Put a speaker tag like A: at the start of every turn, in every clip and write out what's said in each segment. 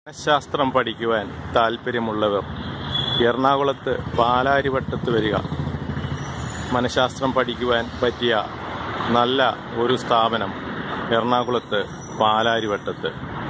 A: മനഃശാസ്ത്രം പഠിക്കുവാൻ താല്പര്യമുള്ളവർ എറണാകുളത്ത് പാലാരിവട്ടത്ത് വരിക. മനഃശാസ്ത്രം പഠിക്കുവാൻ പറ്റിയ നല്ല ഒരു സ്ഥാപനം എറണാകുളത്ത് പാലാരിവട്ടത്ത്.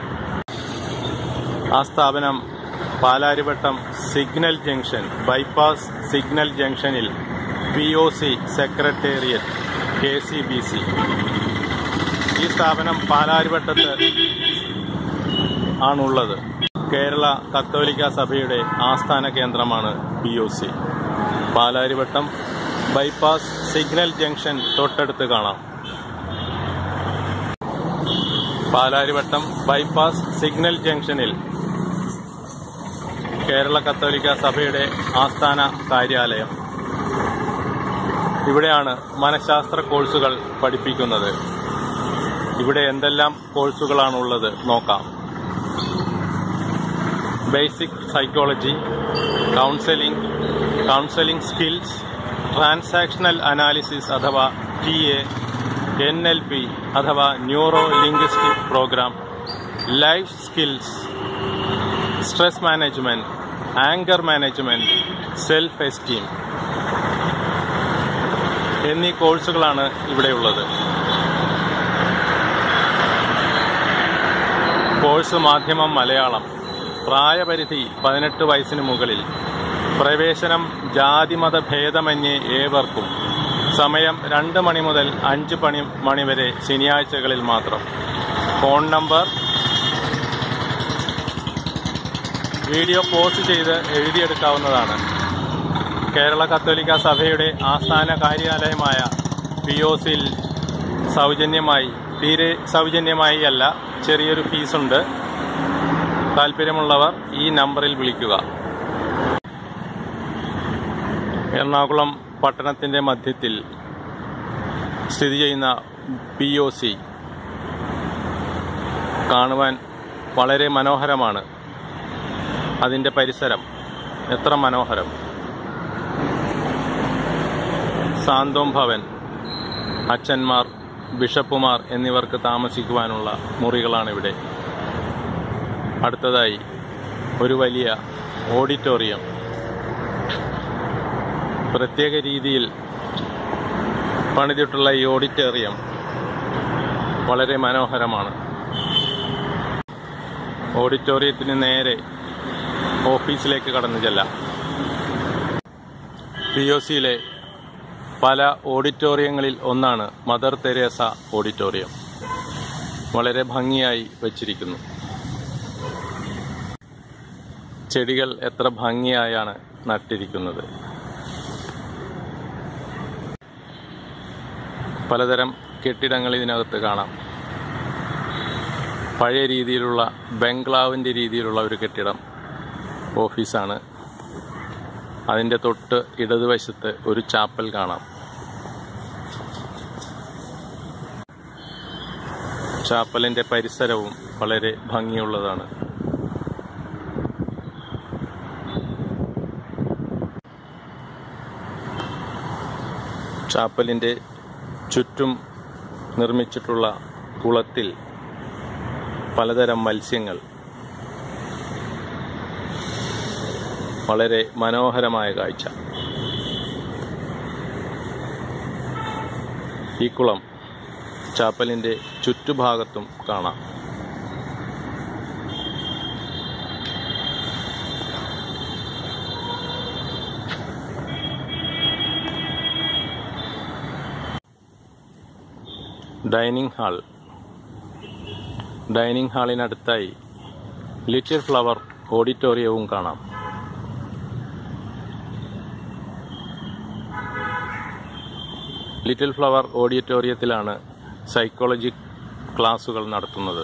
A: ആ സ്ഥാപനം Palarivattom signal junction, bypass signal ജംഗ്ഷനിൽ POC സെക്രട്ടേറിയറ്റ് KCBC. ഈ സ്ഥാപനം പാലാരിവട്ടത്ത് ആണുള്ളത്. കേരള കത്തോലിക്ക സഭയുടെ ആസ്ഥാന കേന്ദ്രമാണ് POC. Palarivattom bypass signal junction തൊട്ടടുത്ത് കാണാം. പാലാരിവട്ടം ബൈപ്പാസ് സിഗ്നൽ ജംഗ്ഷനിൽ കേരള കത്തോലിക്ക സഭയുടെ ആസ്ഥാന കാര്യാലയം. ഇവിടെയാണ് മനഃശാസ്ത്ര കോഴ്സുകൾ പഠിപ്പിക്കുന്നത്. ഇവിടെ എന്തെല്ലാം കോഴ്സുകളാണുള്ളത് നോക്കാം. Basic psychology, counselling skills, transactional analysis അഥവാ TA, NLP അഥവാ neuro linguistic program, life skills, stress management, anchor management, self esteem എന്നീ കോഴ്സുകളാണ് ഇവിടെയുള്ളത്. കോഴ്സ് മാധ്യമം മലയാളം. പ്രായപരിധി 18 വയസ്സിന് മുകളിൽ. പ്രവേശനം ജാതിമത ഭേദമന്യേ ഏവർക്കും. സമയം 2 മണി മുതൽ 5 മണി വരെ ശനിയാഴ്ചകളിൽ മാത്രം. ഫോൺ നമ്പർ വീഡിയോ പോസ്റ്റ് ചെയ്ത് എഴുതിയെടുക്കാവുന്നതാണ്. കേരള കത്തോലിക്ക സഭയുടെ ആസ്ഥാന കാര്യാലയമായ POCയിൽ സൗജന്യമായി, തീരെ സൗജന്യമായി അല്ല, ചെറിയൊരു ഫീസുണ്ട്. താല്പര്യമുള്ളവർ ഈ നമ്പറിൽ വിളിക്കുക. എറണാകുളം പട്ടണത്തിൻ്റെ മധ്യത്തിൽ സ്ഥിതി ചെയ്യുന്ന POC കാണുവാൻ വളരെ മനോഹരമാണ്. അതിൻ്റെ പരിസരം എത്ര മനോഹരം! സാന്തോം ഭവൻ, അച്ഛന്മാർ, ബിഷപ്പുമാർ എന്നിവർക്ക് താമസിക്കുവാനുള്ള മുറികളാണിവിടെ. അടുത്തതായി ഒരു വലിയ ഓഡിറ്റോറിയം. പ്രത്യേക രീതിയിൽ പണിതിട്ടുള്ള ഈ ഓഡിറ്റോറിയം വളരെ മനോഹരമാണ്. ഓഡിറ്റോറിയത്തിന് നേരെ ഓഫീസിലേക്ക് കടന്നു ചെല്ലാം. POCയിലെ പല ഓഡിറ്റോറിയങ്ങളിൽ ഒന്നാണ് മദർ തെരേസ ഓഡിറ്റോറിയം. വളരെ ഭംഗിയായി വച്ചിരിക്കുന്നു. ചെടികൾ എത്ര ഭംഗിയായാണ് നട്ടിരിക്കുന്നത്. പലതരം കെട്ടിടങ്ങൾ ഇതിനകത്ത് കാണാം. പഴയ രീതിയിലുള്ള ബംഗ്ലാവിൻ്റെ രീതിയിലുള്ള ഒരു കെട്ടിടം ഓഫീസാണ്. അതിൻ്റെ തൊട്ട് ഇടതുവശത്ത് ഒരു ചാപ്പൽ കാണാം. ചാപ്പലിൻ്റെ പരിസരവും വളരെ ഭംഗിയുള്ളതാണ്. ചാപ്പലിൻ്റെ ചുറ്റും നിർമ്മിച്ചിട്ടുള്ള കുളത്തിൽ പലതരം മത്സ്യങ്ങൾ. വളരെ മനോഹരമായ കാഴ്ച. ഈ കുളം ചാപ്പലിൻ്റെ ചുറ്റുഭാഗത്തും കാണാം. ഡൈനിങ് ഹാളിനടുത്തായി ലിറ്റിൽ ഫ്ലവർ ഓഡിറ്റോറിയവും കാണാം. ലിറ്റിൽ ഫ്ലവർ ഓഡിറ്റോറിയത്തിലാണ് സൈക്കോളജി ക്ലാസുകൾ നടത്തുന്നത്.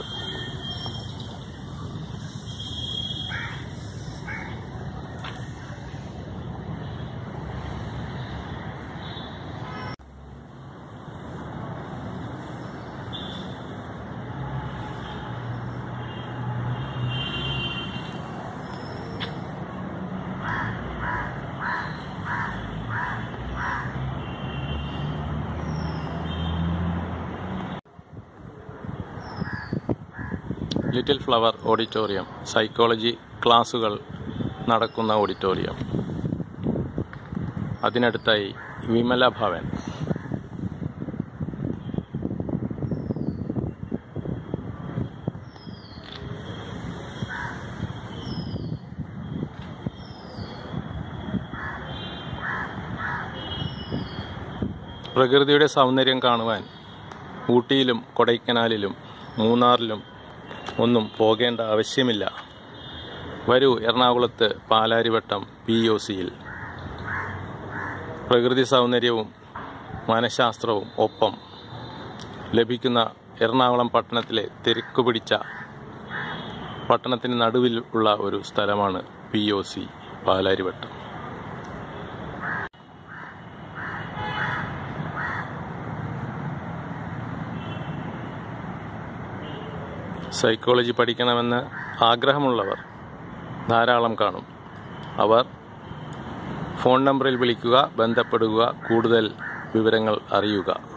A: ലിറ്റിൽ ഫ്ലവർ ഓഡിറ്റോറിയം, സൈക്കോളജി ക്ലാസുകൾ നടക്കുന്ന ഓഡിറ്റോറിയം. അതിനടുത്തായി വിമല ഭവൻ. പ്രകൃതിയുടെ സൗന്ദര്യം കാണുവാൻ ഊട്ടിയിലും കൊടൈക്കനാലിലും മൂന്നാറിലും ഒന്നും പോകേണ്ട ആവശ്യമില്ല. വരൂ എറണാകുളത്ത് പാലാരിവട്ടം POCയിൽ. പ്രകൃതി സൗന്ദര്യവും മനഃശാസ്ത്രവും ഒപ്പം ലഭിക്കുന്ന എറണാകുളം പട്ടണത്തിലെ തിരക്കുപിടിച്ച പട്ടണത്തിന് നടുവിൽ ഉള്ള ഒരു സ്ഥലമാണ് POC പാലാരിവട്ടം. സൈക്കോളജി പഠിക്കണമെന്ന് ആഗ്രഹമുള്ളവർ ധാരാളം കാണും. അവർ ഫോൺ നമ്പറിൽ വിളിക്കുക, ബന്ധപ്പെടുക, കൂടുതൽ വിവരങ്ങൾ അറിയുക.